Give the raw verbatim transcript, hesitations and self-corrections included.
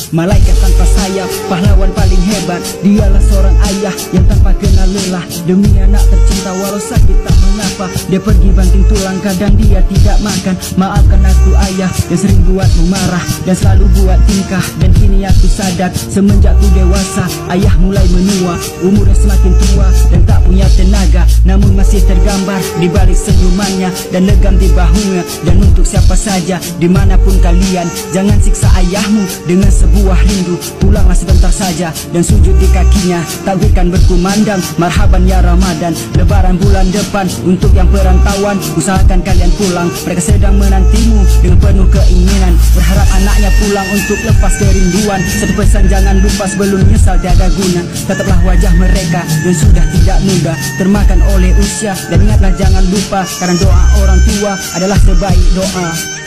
malaikat tanpa sayap, pahlawan paling hebat. Dialah seorang ayah yang tanpa kenal lelah, demi anak tercinta walau sakit tak mengapa. Dia pergi banting tulang, kadang dia tidak makan. Maafkan aku ayah yang sering buatmu marah dan selalu buat tingkah. Dan kini aku sadar semenjak ku dewasa, ayah mulai menua, umurnya semakin tua dan tak punya tenaga, namun masih tergambar di balik senyumannya dan legam di bahunya. Dan untuk siapa saja dimanapun kalian, jangan siksa ayahmu dengan sebuah rindu. Pulanglah sebentar saja dan sujud di kakinya, takbirkan berkumandang marhaban ya Ramadan. Lebaran bulan depan untuk yang perantauan, usahakan kalian pulang, mereka sedang menantimu dengan penuh keinginan. Berharap anaknya pulang untuk lepas kerinduan. Satu pesan jangan lupa sebelum nyesal tiada guna, tetaplah wajah mereka yang sudah tidak muda, termakan oleh usia. Dan ingatlah jangan lupa, karena doa orang tua adalah sebaik doa.